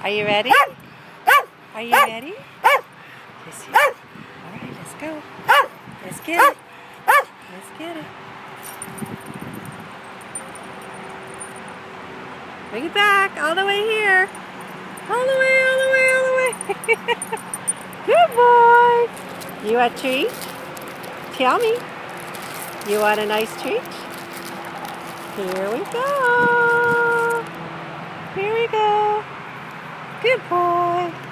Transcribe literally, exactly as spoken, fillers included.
Are you ready? Are you ready? Yes, you are. All right, let's go. Let's get it. Let's get it. Bring it back all the way here. All the way, all the way, all the way. Good boy. You want a treat? Tell me. You want a nice treat? Here we go. Here we go. Good boy.